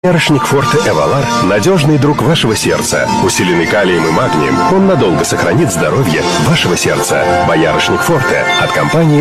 Боярышник Форте Эвалар – надежный друг вашего сердца. Усиленный калием и магнием, он надолго сохранит здоровье вашего сердца. Боярышник Форте от компании